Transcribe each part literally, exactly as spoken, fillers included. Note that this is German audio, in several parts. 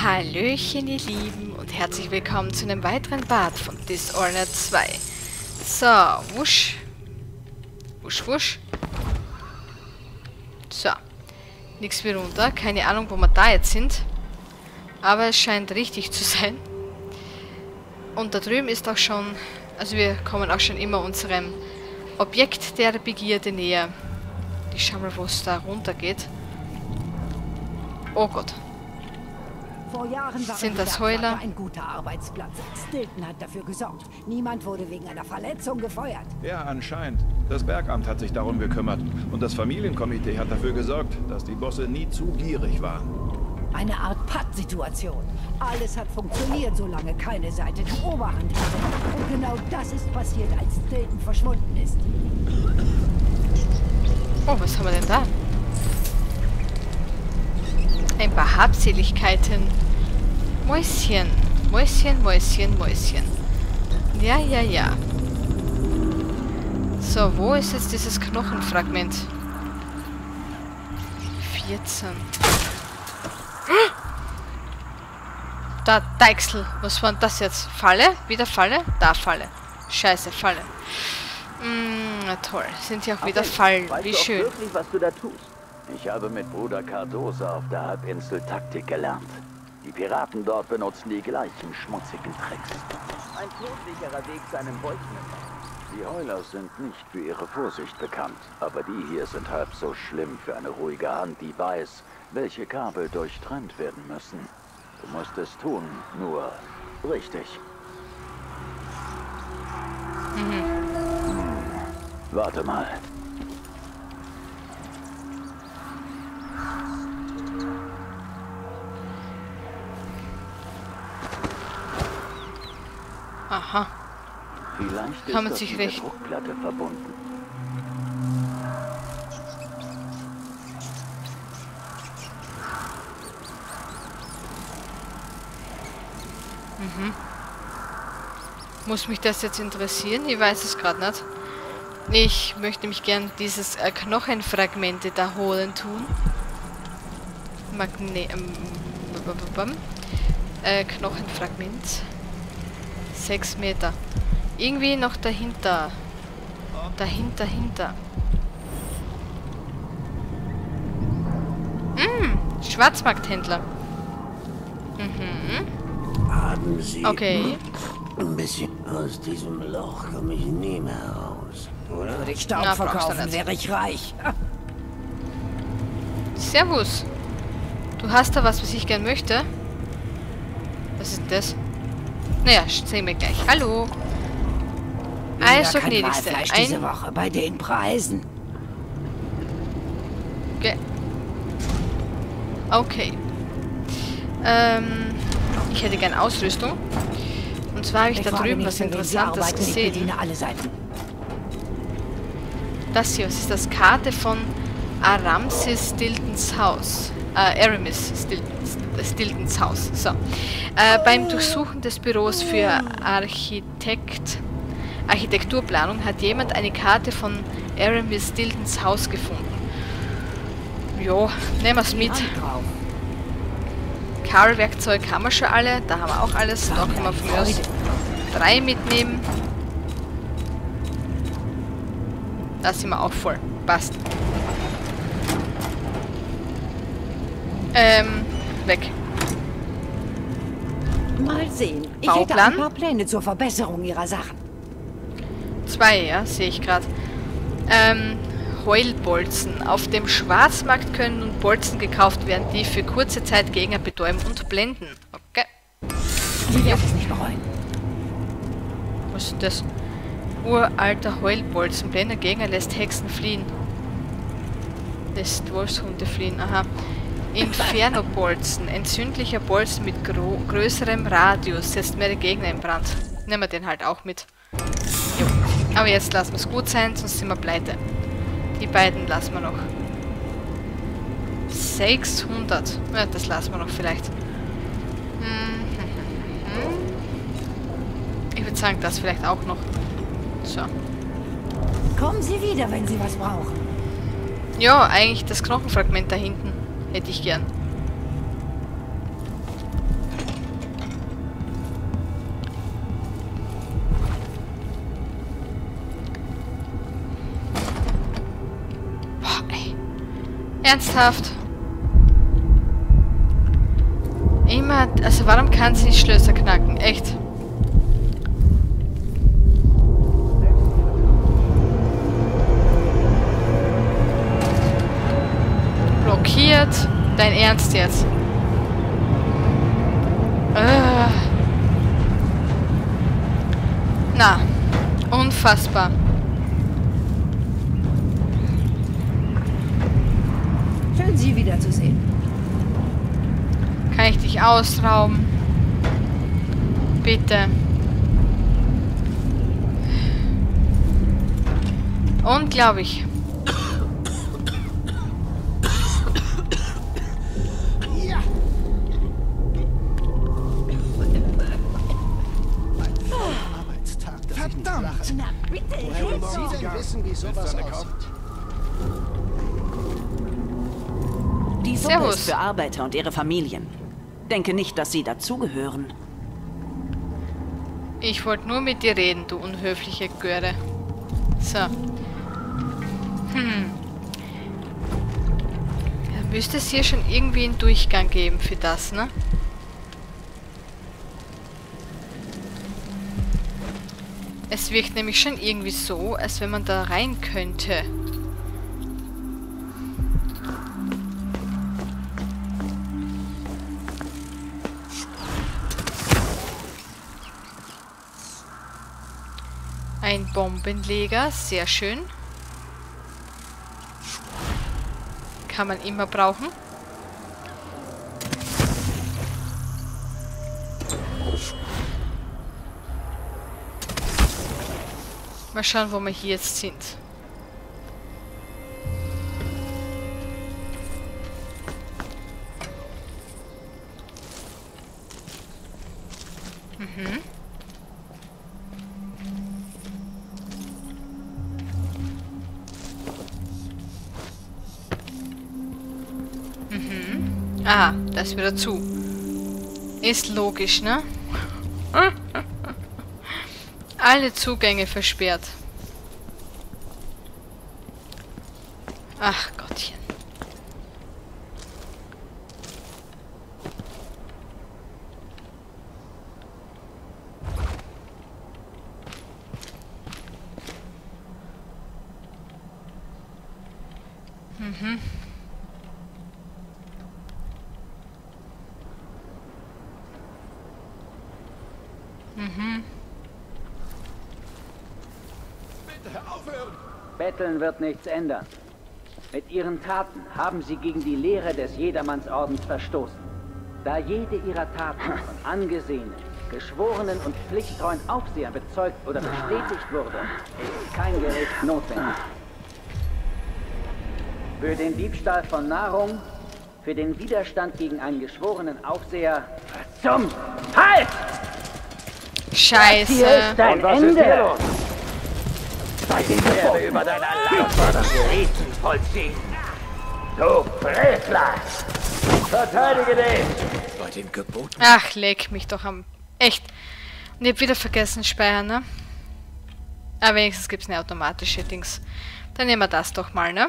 Hallöchen ihr Lieben und herzlich willkommen zu einem weiteren Part von Dishonored zwei. So, wusch. Wusch, wusch. So. Nichts mehr runter. Keine Ahnung, wo wir da jetzt sind. Aber es scheint richtig zu sein. Und da drüben ist auch schon... Also wir kommen auch schon immer unserem Objekt der Begierde näher. Ich schau mal, wo es da runter geht. Oh Gott. Vor Jahren war Sind das Heuler? ein guter Arbeitsplatz. Stilton hat dafür gesorgt. Niemand wurde wegen einer Verletzung gefeuert. Ja, anscheinend. Das Bergamt hat sich darum gekümmert. Und das Familienkomitee hat dafür gesorgt, dass die Bosse nie zu gierig waren. Eine Art Pattsituation. Alles hat funktioniert, solange keine Seite die Oberhand hatte. Und genau das ist passiert, als Stilton verschwunden ist. Oh, was haben wir denn da? Ein paar Habseligkeiten. Mäuschen. Mäuschen, Mäuschen, Mäuschen. Ja, ja, ja. So, wo ist jetzt dieses Knochenfragment? vierzehn. Da, Deichsel. Was war denn das jetzt? Falle? Wieder Falle? Da, Falle. Scheiße, Falle. Mm, na toll. Sind ja auch wieder Fallen. Wie schön. Wirklich, was du da tust? Ich habe mit Bruder Cardoso auf der Halbinsel Taktik gelernt. Die Piraten dort benutzen die gleichen schmutzigen Tricks. Ein todsicherer Weg zu einem Beutner. Die Heuler sind nicht für ihre Vorsicht bekannt, aber die hier sind halb so schlimm für eine ruhige Hand, die weiß, welche Kabel durchtrennt werden müssen. Du musst es tun, nur richtig. Mhm. Hm. Warte mal. Aha. Vielleicht Kann man ist sich das mit recht... der Druckplatte verbunden. Mhm. Muss mich das jetzt interessieren? Ich weiß es gerade nicht. Ich möchte mich gern dieses äh, Knochenfragmente da holen tun. Magne... Ähm, äh, Knochenfragment. Sechs Meter. Irgendwie noch dahinter. Dahinter, hinter. Mm, Schwarzmarkthändler. Mhm. Haben Sie Okay. ein bisschen aus diesem Loch komme ich nie mehr raus. Oder? Würde ich Staub Na, brauchst du verkaufen, nicht. wäre ich reich. Servus. Du hast da was, was ich gern möchte. Was ist das? Naja, sehen wir gleich. Hallo. Also, kein gnädigste. Walfleisch Ein... diese Woche bei den Preisen. Ge okay. Ähm, ich hätte gern Ausrüstung. Und zwar habe ich, Ich da frage drüben mich, was für wen Sie Interessantes arbeiten. Ich gesehen. bediene alle Seiten. Das hier, was ist das? Karte von Aramsis Stiltons Haus. Äh, Aramis Stiltons, Stiltons Haus. So. Äh, beim Durchsuchen des Büros für Architekt, Architekturplanung hat jemand eine Karte von Aramis Stiltons Haus gefunden. Jo, nehmen wir es mit. Karl-Werkzeug haben wir schon alle. Da haben wir auch alles. Da können wir von mir aus drei mitnehmen. Da sind wir auch voll. Passt. Ähm, weg. Mal sehen. Ich hätte Bauplan? ein paar Pläne zur Verbesserung Ihrer Sachen. Zwei, ja, sehe ich gerade. Ähm, Heulbolzen. Auf dem Schwarzmarkt können nun Bolzen gekauft werden, die für kurze Zeit Gegner betäuben und blenden. Okay. Ich werde es nicht bereuen. Was ist das? Uralter Heulbolzen. Blender Gegner lässt Hexen fliehen. Lässt Wolfshunde fliehen. Aha. Inferno-Bolzen. Entzündlicher Bolzen mit gro größerem Radius. Setzt mehrere Gegner in Brand. Nehmen wir den halt auch mit. Jo. Aber jetzt lassen wir es gut sein, sonst sind wir pleite. Die beiden lassen wir noch. sechshundert. Ja, das lassen wir noch vielleicht. Ich würde sagen, das vielleicht auch noch. So. Kommen Sie wieder, wenn Sie was brauchen. Ja, eigentlich das Knochenfragment da hinten hätte ich gern. Ernsthaft? Immer, also warum kann sie nicht Schlösser knacken? Echt? Blockiert. Dein Ernst jetzt? Äh. Na, unfassbar. Schön, Sie wiederzusehen. Kann ich dich ausrauben? Bitte. Unglaublich. Verdammt! Na bitte, Woher Sie denn wissen, wie sowas aussieht? Die Suppe Servus. ist für Arbeiter und ihre Familien. Denke nicht, dass sie dazugehören. Ich wollte nur mit dir reden, du unhöfliche Göre. So. Hm. Da müsste es hier schon irgendwie einen Durchgang geben für das, ne? Es wirkt nämlich schon irgendwie so, als wenn man da rein könnte. Ein Bombenleger, sehr schön. Kann man immer brauchen. Mal schauen, wo wir hier jetzt sind. Mhm. Mhm. Aha, das ist wieder zu. Ist logisch, ne? Alle Zugänge versperrt. Ach Gottchen. Mhm. Mhm. Betteln wird nichts ändern. Mit ihren Taten haben sie gegen die Lehre des Jedermannsordens verstoßen. Da jede ihrer Taten von angesehenen, geschworenen und pflichttreuen Aufsehern bezeugt oder bestätigt wurde, ist kein Gericht notwendig. Für den Diebstahl von Nahrung, für den Widerstand gegen einen geschworenen Aufseher... Zum Halt! Scheiße. Hier ist dein Ende! Ich werde über dein erlaubtes Riten vollziehen. Du Frevler! Verteidige dich! Bei den Geboten. Ach, leck mich doch am... Echt. Und ich hab wieder vergessen, speichern, ne? Aber wenigstens gibt's eine automatische Dings. Dann nehmen wir das doch mal, ne?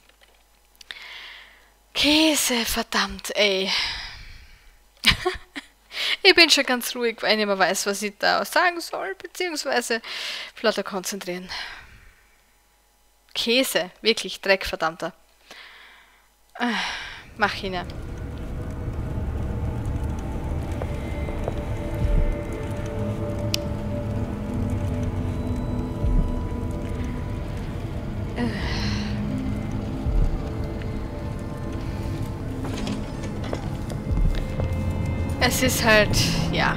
Käse, verdammt, ey. Ich bin schon ganz ruhig, weil ich nicht mehr weiß, was ich da sagen soll, beziehungsweise flotter konzentrieren. Käse, wirklich, Dreck, verdammter. Mach hin. Es ist halt, ja.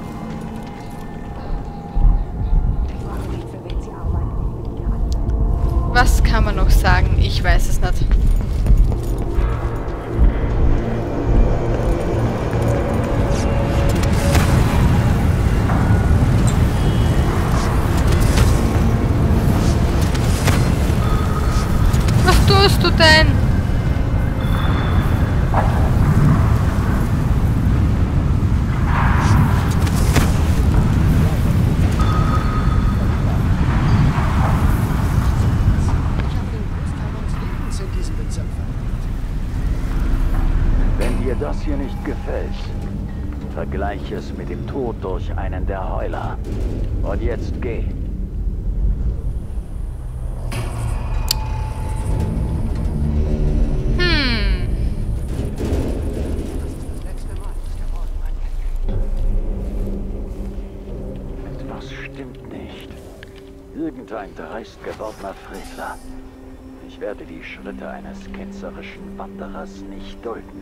Was kann man noch sagen? Ich weiß es nicht. Was tust du denn? dir das hier nicht gefällt, vergleich es mit dem Tod durch einen der Heuler. Und jetzt geh. Hm. Etwas stimmt nicht. Irgendein dreist gewordener Frevler. Ich werde die Schritte eines ketzerischen Wanderers nicht dulden.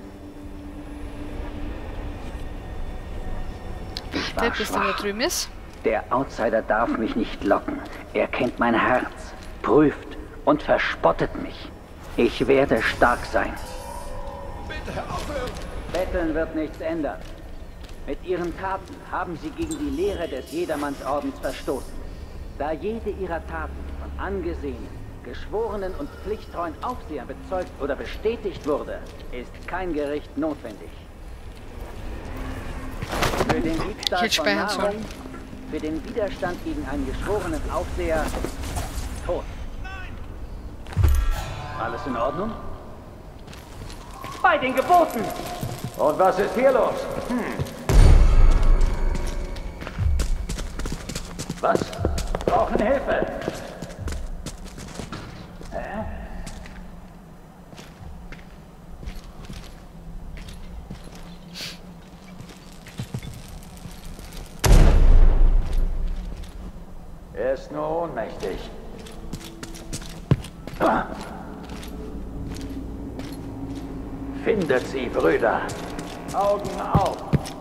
Der bis da drüben ist. Der Outsider darf mich nicht locken. Er kennt mein Herz, prüft und verspottet mich. Ich werde stark sein. Bitte aufhören! Betteln wird nichts ändern. Mit ihren Taten haben sie gegen die Lehre des Jedermannsordens verstoßen. Da jede ihrer Taten von angesehenen, geschworenen und pflichttreuen Aufsehern bezeugt oder bestätigt wurde, ist kein Gericht notwendig. Für den Diebstahl Ich von speichere schon. Nahrung, für den Widerstand gegen einen geschworenen Aufseher, tot. Alles in Ordnung? Bei den Geboten! Und was ist hier los? Hm. Was? Brauchen Hilfe! Hä? Er ist nur ohnmächtig. Ah. Findet sie, Brüder. Augen auf.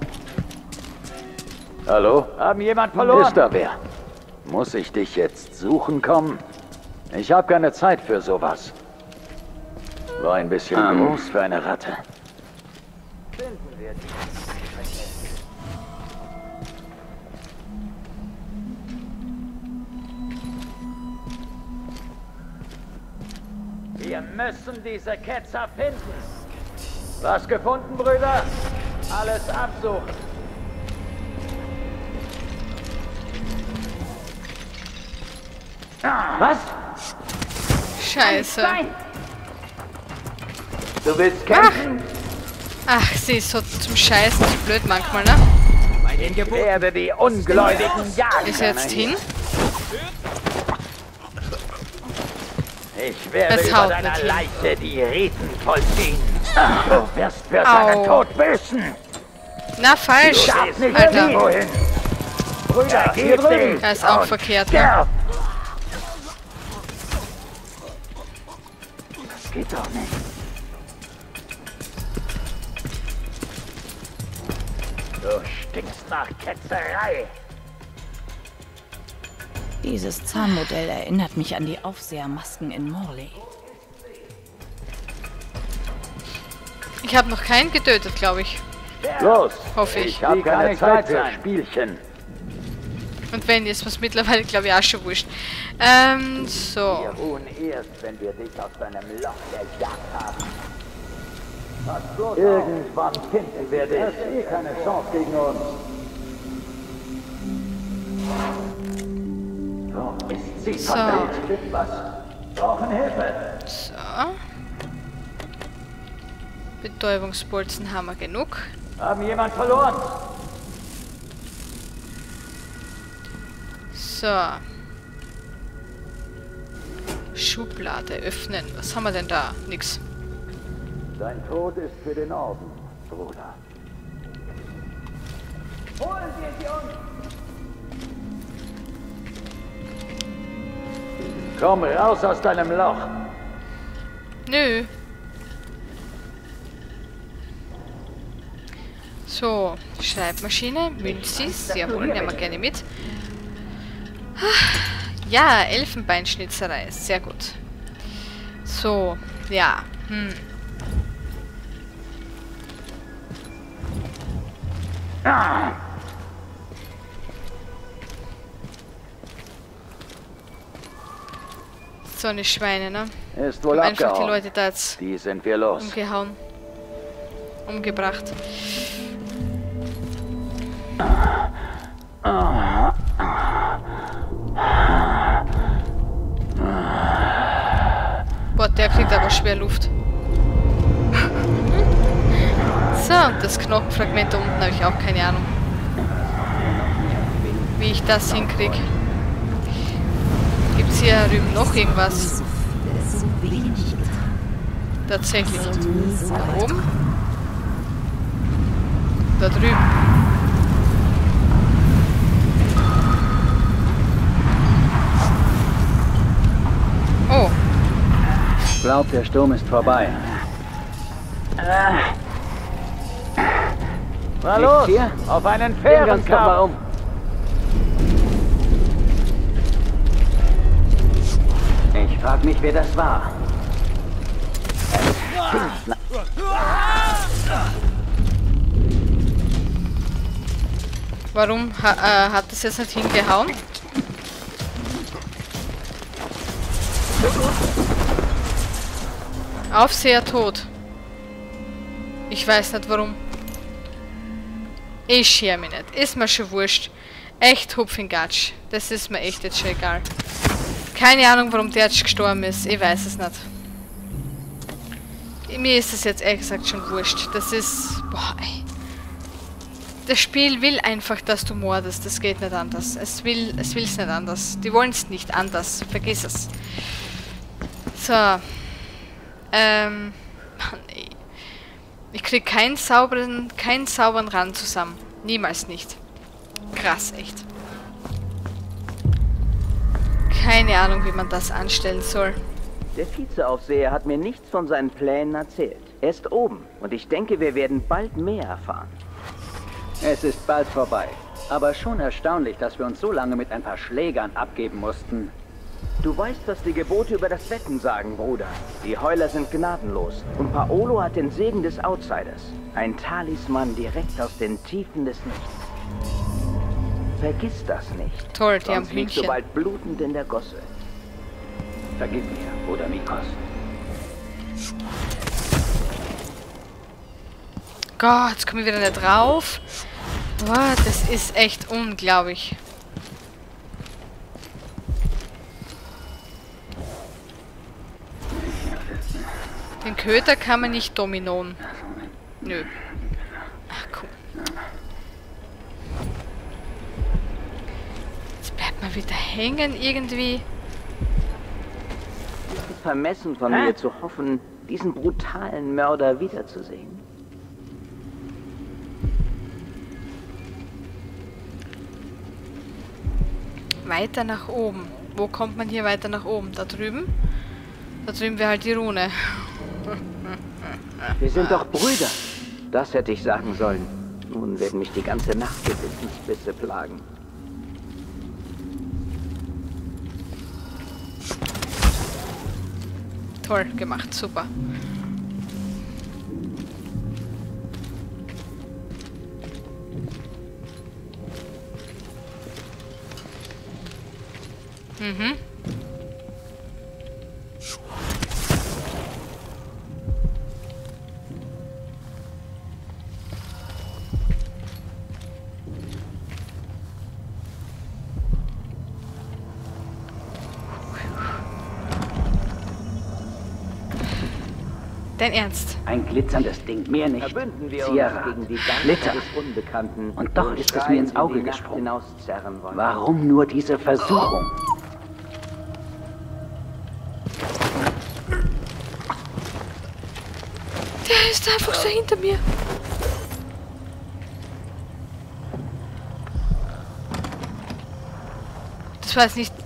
Hallo? Haben jemand verloren? Ist da wer? Muss ich dich jetzt suchen kommen? Ich habe keine Zeit für sowas. War ein bisschen um. groß für eine Ratte. Finden wir die. Wir müssen diese Ketzer finden. Was gefunden, Brüder? Alles absuchen. Was? Scheiße. Du willst kämpfen? Ach, sie ist so zum Scheißen zu blöd manchmal, ne? Ich werde die Ungläubigen jagen. Ist er jetzt hin? Ich werde Es über haut deiner nicht hin. Leiche die Riten vollziehen. Du wirst für seinen Au. Tod büßen. Na, falsch. Darf nicht Alter. irgendwo hin. Brüder, hier drüben. Er ist auch Und verkehrt, ne? sterb. Das geht doch nicht. Du stinkst nach Ketzerei. Dieses Zahnmodell erinnert mich an die Aufsehermasken in Morley. Ich habe noch keinen getötet, glaube ich. Los, Hoffe ich. ich habe keine Zeit für Spielchen. Und wenn, ist mir's mittlerweile, glaube ich, auch schon wurscht. Ähm, so. Wir ruhen erst, wenn wir dich aus deinem Loch gejagt haben. Irgendwann finden wir dich. Es ist eh keine Chance gegen uns. So, ist sie So. verdammt. Was? Brauchen Hilfe. So. Betäubungsbolzen haben wir genug. Haben jemand verloren? So. Schublade öffnen. Was haben wir denn da? Nix. Dein Tod ist für den Orden, Bruder. Holen wir sie uns! Komm raus aus deinem Loch. Nö. So, Schreibmaschine, Münzis, jawohl, nehmen wir gerne mit. Ja, Elfenbeinschnitzerei, sehr gut. So, ja, hm. Ah. So eine Schweine, ne? Ist wohl Haben einfach die abgehauen. Leute da jetzt Die sind wir los. umgehauen. Umgebracht. Boah, der kriegt aber schwer Luft. So, und das Knochenfragment da unten habe ich auch keine Ahnung, wie ich das hinkriege. Gibt es hier drüben noch irgendwas? Tatsächlich. Da oben? Da drüben. Oh. Ich glaube, der Sturm ist vorbei. Na los, hier? Auf einen fairen Kampf. Ich frag mich, wer das war. Warum ha äh, hat das jetzt nicht hingehauen? Aufseher tot. Ich weiß nicht warum. Ich scher mich nicht. Ist mir schon wurscht. Echt Hupfingatsch. Das ist mir echt jetzt schon egal. Keine Ahnung, warum der jetzt gestorben ist. Ich weiß es nicht. Mir ist es jetzt ehrlich gesagt schon wurscht. Das ist... Boah, ey. Das Spiel will einfach, dass du mordest. Das geht nicht anders. Es will es will's nicht anders. Die wollen es nicht anders. Vergiss es. So. Ähm... Mann, ey. Ich krieg keinen sauberen, keinen sauberen Rand zusammen. Niemals nicht. Krass, echt. Keine Ahnung, wie man das anstellen soll. Der Vizeaufseher hat mir nichts von seinen Plänen erzählt. Er ist oben und ich denke, wir werden bald mehr erfahren. Es ist bald vorbei. Aber schon erstaunlich, dass wir uns so lange mit ein paar Schlägern abgeben mussten. Du weißt, was die Gebote über das Wetten sagen, Bruder. Die Heuler sind gnadenlos. Und Paolo hat den Segen des Outsiders. Ein Talisman direkt aus den Tiefen des Nichts. Vergiss das nicht. Toll, die haben Sonst liegst Hühnchen. du bald blutend in der Gosse. Vergib mir, Bruder Mikos. Gott, jetzt komme ich wieder nicht drauf. Boah, das ist echt unglaublich. Den Köter kann man nicht dominoen. Nö. Ach, komm. Jetzt bleibt man wieder hängen irgendwie. Es ist vermessen von mir zu hoffen, diesen brutalen Mörder wiederzusehen. Weiter nach oben. Wo kommt man hier weiter nach oben? Da drüben? Da drüben wäre halt die Rune. Wir sind doch Brüder. Das hätte ich sagen sollen. Nun werden mich die ganze Nacht Gewissensbisse plagen. Toll gemacht, super. Mhm. Dein Ernst? Ein glitzerndes Ding, mehr nicht. Verbünden wir Sierra, uns gegen die Schlitter. Geister des Unbekannten. Und doch ist es mir ins Auge gesprungen. Hinauszerren wollen. Warum nur diese Versuchung? Der ist einfach so hinter mir. Das war jetzt nicht...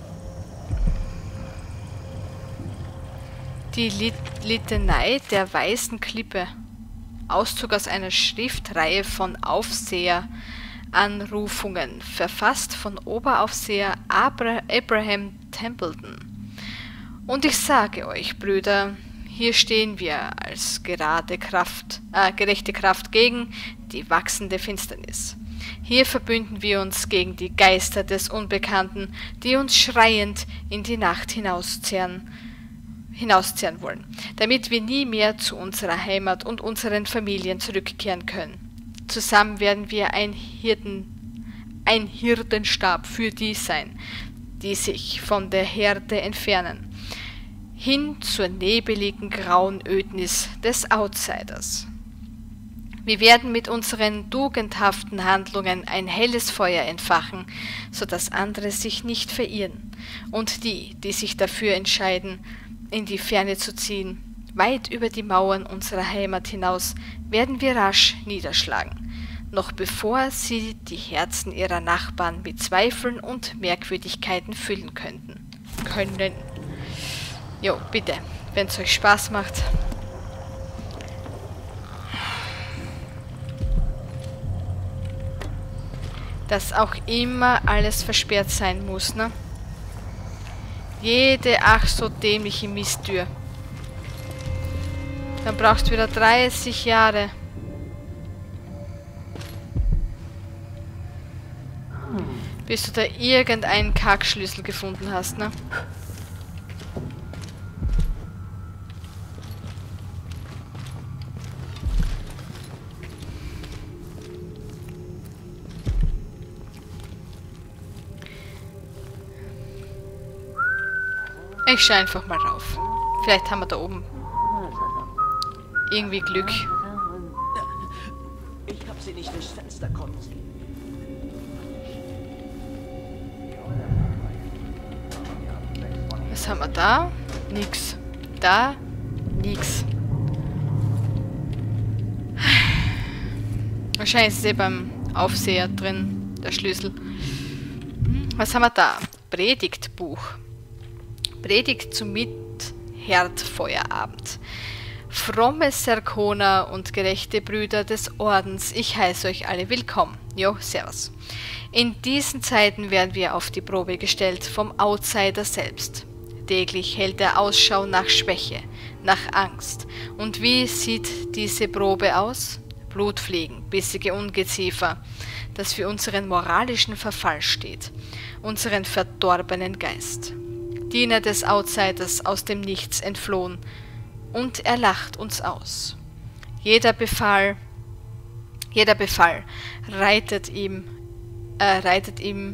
Die Lit Litanei der weißen Klippe. Auszug aus einer Schriftreihe von Aufseher-Anrufungen, verfasst von Oberaufseher Abra Abraham Templeton. Und ich sage euch, Brüder, hier stehen wir als gerade Kraft, äh, gerechte Kraft gegen die wachsende Finsternis. Hier verbünden wir uns gegen die Geister des Unbekannten, die uns schreiend in die Nacht hinauszehren, hinauszehren wollen, damit wir nie mehr zu unserer Heimat und unseren Familien zurückkehren können. Zusammen werden wir ein Hirten, ein Hirtenstab für die sein, die sich von der Herde entfernen, hin zur nebeligen grauen Ödnis des Outsiders. Wir werden mit unseren tugendhaften Handlungen ein helles Feuer entfachen, sodass andere sich nicht verirren und die, die sich dafür entscheiden, in die Ferne zu ziehen, weit über die Mauern unserer Heimat hinaus, werden wir rasch niederschlagen, noch bevor sie die Herzen ihrer Nachbarn mit Zweifeln und Merkwürdigkeiten füllen könnten. Können. Jo, bitte, wenn es euch Spaß macht. Dass auch immer alles versperrt sein muss, ne? Jede ach so dämliche Misttür. Dann brauchst du wieder dreißig Jahre. Bis du da irgendeinen Kackschlüssel gefunden hast, ne? Ich schaue einfach mal rauf. Vielleicht haben wir da oben irgendwie Glück. Ich hab sie nicht durchs Fenster kommen sehen. Was haben wir da? Nix. Da? Nix. Wahrscheinlich ist es eh beim Aufseher drin, der Schlüssel. Was haben wir da? Predigtbuch. Predigt zum Mitherdfeuerabend. Fromme Serkoner und gerechte Brüder des Ordens, ich heiße euch alle willkommen. Jo, servus. In diesen Zeiten werden wir auf die Probe gestellt vom Outsider selbst. Täglich hält er Ausschau nach Schwäche, nach Angst. Und wie sieht diese Probe aus? Blutfliegen, bissige Ungeziefer, das für unseren moralischen Verfall steht, unseren verdorbenen Geist. Diener des Outsiders aus dem Nichts entflohen, und er lacht uns aus. Jeder Befall, jeder Befall reitet ihm, äh, reitet ihm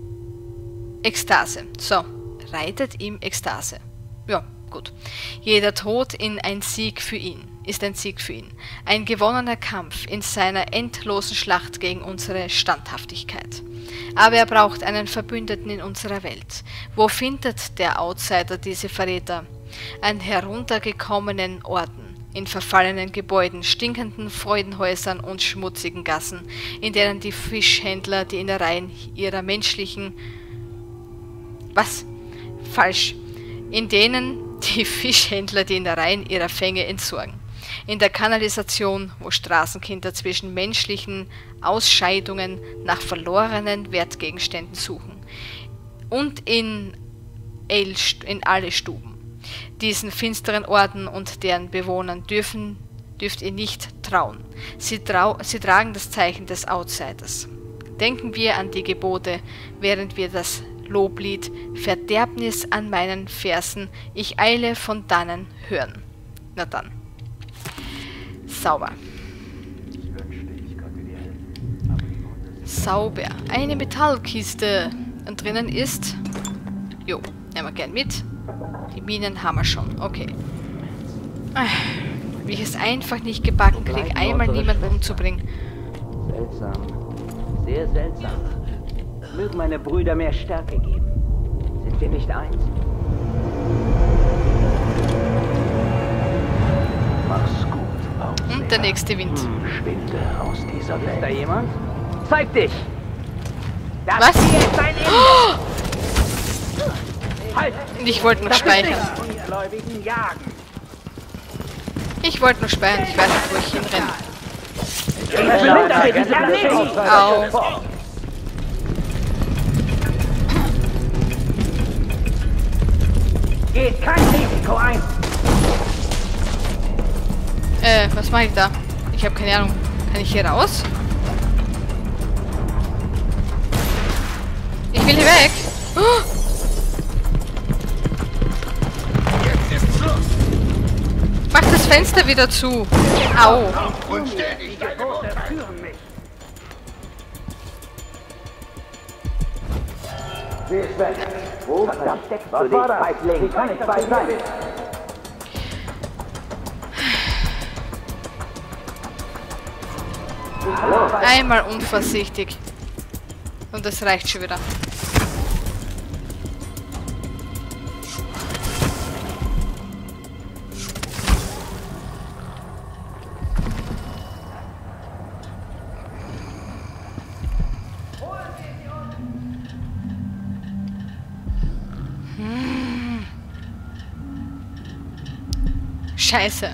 Ekstase. So, reitet ihm Ekstase. Ja, gut. Jeder Tod in ein Sieg für ihn, ist ein Sieg für ihn. Ein gewonnener Kampf in seiner endlosen Schlacht gegen unsere Standhaftigkeit. Aber er braucht einen Verbündeten in unserer Welt. Wo findet der Outsider diese Verräter? An heruntergekommenen Orten, in verfallenen Gebäuden, stinkenden Freudenhäusern und schmutzigen Gassen, in denen die Fischhändler die Innereien ihrer menschlichen... Was? Falsch. In denen die Fischhändler die Innereien ihrer Fänge entsorgen. In der Kanalisation, wo Straßenkinder zwischen menschlichen Ausscheidungen nach verlorenen Wertgegenständen suchen. Und in, El in alle Stuben. Diesen finsteren Orten und deren Bewohnern dürfen, dürft ihr nicht trauen. Sie, trau sie tragen das Zeichen des Outsiders. Denken wir an die Gebote, während wir das Loblied Verderbnis an meinen Fersen, ich eile von dannen hören. Na dann. Sauber. Sauber. Eine Metallkiste. Und drinnen ist... Jo, nehmen wir gern mit. Die Minen haben wir schon. Okay. Wie ich es einfach nicht gebacken kriege, einmal niemanden umzubringen. Seltsam. Sehr seltsam. Mögen meine Brüder mehr Stärke geben. Sind wir nicht eins? Mach's gut. Und der nächste Wind. Schwinde aus dieser Welt. Ist da jemand? Zeig dich! Das Was? hier ist dein Ende! Oh! Halt! Ich wollte noch speichern. Ungläubigen jagen! Ich wollte nur speichern, ich weiß nicht, wo ich hinrenne. Au. Geht kein Risiko ein! Äh, was mache ich da? Ich habe keine Ahnung. Kann ich hier raus? Ich will hier weg. Oh! Mach das Fenster wieder zu. Au. Die Gebote führen mich! Sie ist weg. Wo versteckst du dich, Feigling? Wie kann ich bei sein? Einmal unvorsichtig. Und das reicht schon wieder. Hm. Scheiße.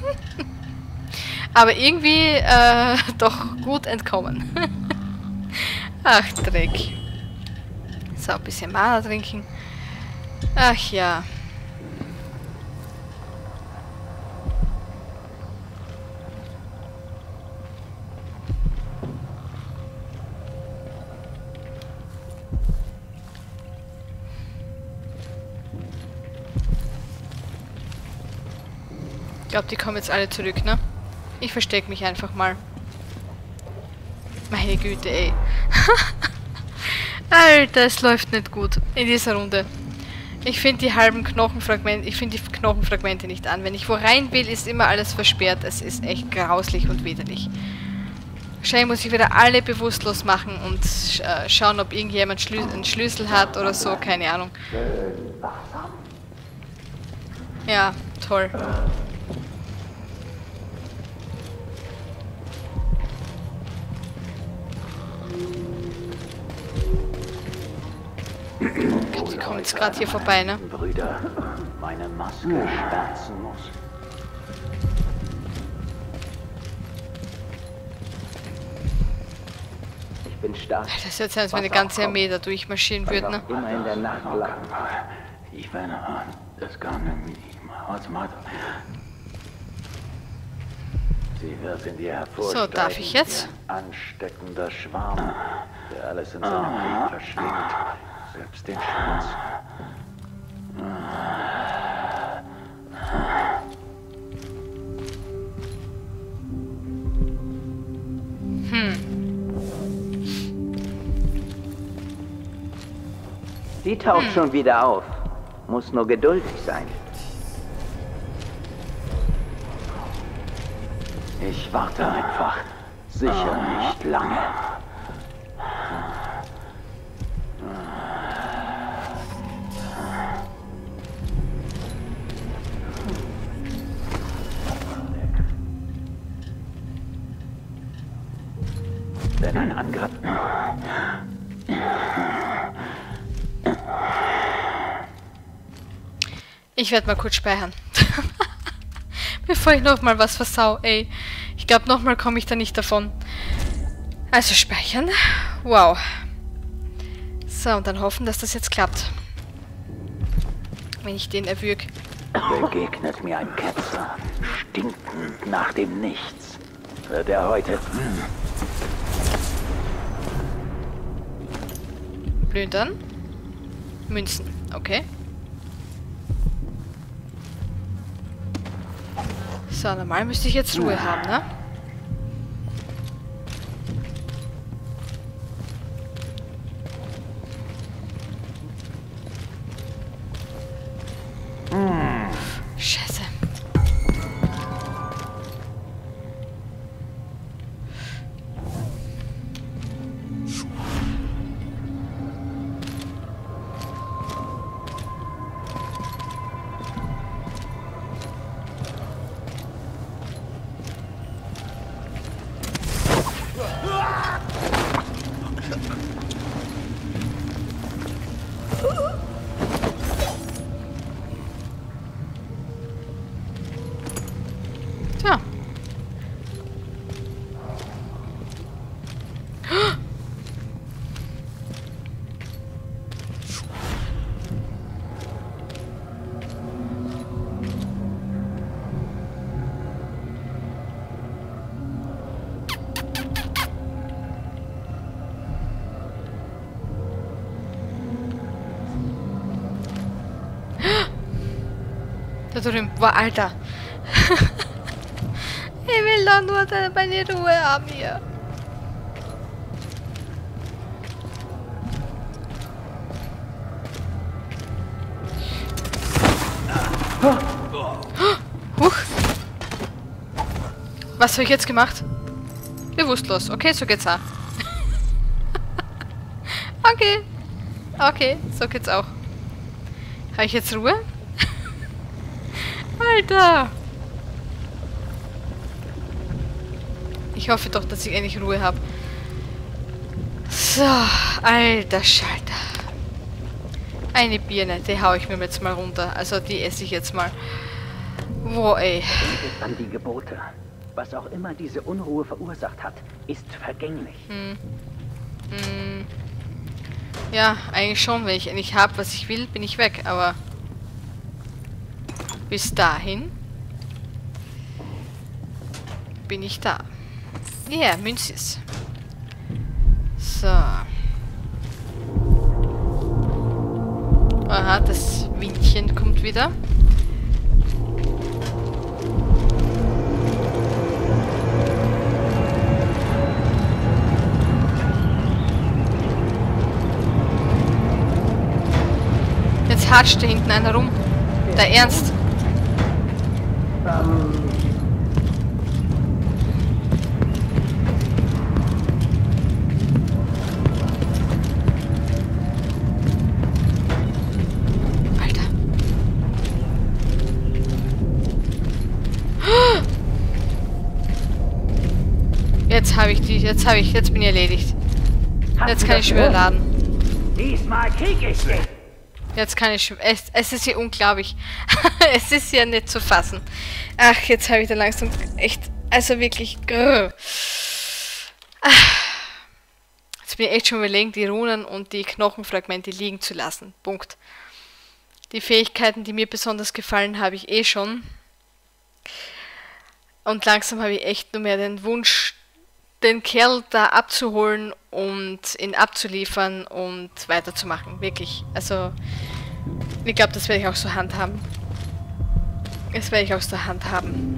Aber irgendwie äh, doch gut entkommen. Ach, Dreck. So, ein bisschen Mana trinken. Ach ja. Ich glaube, die kommen jetzt alle zurück, ne? Ich verstecke mich einfach mal. Meine Güte, ey. Alter, es läuft nicht gut in dieser Runde. Ich finde die halben Knochenfragmente, ich finde die Knochenfragmente nicht an. Wenn ich wo rein will, ist immer alles versperrt. Es ist echt grauslich und widerlich. Wahrscheinlich muss ich wieder alle bewusstlos machen und äh, schauen, ob irgendjemand Schlü einen Schlüssel hat oder so, keine Ahnung. Ja, toll. Die kommen jetzt gerade hier vorbei, ne? Brüder, meine Maske schwärzen muss. Ich bin stark. Das ist jetzt, als wenn eine ganze Armee da durchmarschieren würde, ne? Immer in der Nacht lang. Ich bin das kann Sie wird in dir hervorsteigen. So, darf ich jetzt? Ansteckender Schwarm, der alles in seinem Weg verschlingt. Selbst den Schmutz. Hm. Die taucht hm. schon wieder auf. Muss nur geduldig sein. Ich warte einfach. Sicher nicht lange. Wenn ein Angriff... Ich werde mal kurz speichern. Bevor ich nochmal was versau, ey. Ich glaube, nochmal komme ich da nicht davon. Also speichern. Wow. So, und dann hoffen, dass das jetzt klappt. Wenn ich den erwürge. Begegnet mir ein Ketzer, stinkend nach dem Nichts. Wird er heute... Plündern. Münzen. Okay. So, normal müsste ich jetzt Ruhe haben, ne? Scheiße. Tja. Da drüben. Boah, Alter. Ich will doch nur meine Ruhe haben hier. Huch. Was habe ich jetzt gemacht? Bewusstlos. Okay, so geht's auch. Okay. Okay, so geht's auch. Habe ich jetzt Ruhe? Alter! Ich hoffe doch, dass ich endlich Ruhe habe. So, alter Schalter. Eine Birne, die hau ich mir jetzt mal runter. Also die esse ich jetzt mal. Wo, ey. Denke an die Gebote. Was auch immer diese Unruhe verursacht hat, ist vergänglich. Hm. Hm. Ja, eigentlich schon. Wenn ich endlich habe, was ich will, bin ich weg. Aber bis dahin bin ich da. Ja, yeah, Münzis. So. Aha, das Windchen kommt wieder. Jetzt hatscht da hinten einer rum. Der Ernst. Jetzt habe ich die, jetzt habe ich, jetzt bin ich erledigt. Jetzt kann ich schon wieder laden. Diesmal krieg ich dich. Jetzt kann ich schon, es, es ist ja unglaublich. Es ist ja nicht zu fassen. Ach, jetzt habe ich da langsam echt, also wirklich. Grrr. Jetzt bin ich echt schon überlegen, die Runen und die Knochenfragmente liegen zu lassen. Punkt. Die Fähigkeiten, die mir besonders gefallen, habe ich eh schon. Und langsam habe ich echt nur mehr den Wunsch, den Kerl da abzuholen und ihn abzuliefern und weiterzumachen. Wirklich. Also, ich glaube, das werde ich auch so handhaben. Das werde ich auch so handhaben.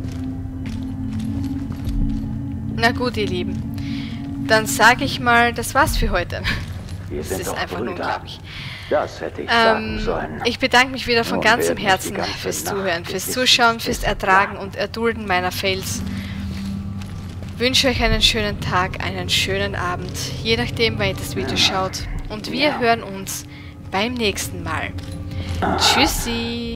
Na gut, ihr Lieben. Dann sage ich mal, das war's für heute. Das ist einfach nur unglaublich. Das hätte ich ähm, sagen sollen. Ich bedanke mich wieder von Nun ganzem werden wir Herzen die ganze fürs Nacht Zuhören, fürs gewissen Zuschauen, fürs Schiff Ertragen planen. und Erdulden meiner Fails. Wünsche euch einen schönen Tag, einen schönen Abend, je nachdem, wann ihr das Video schaut. Und wir hören uns beim nächsten Mal. Tschüssi!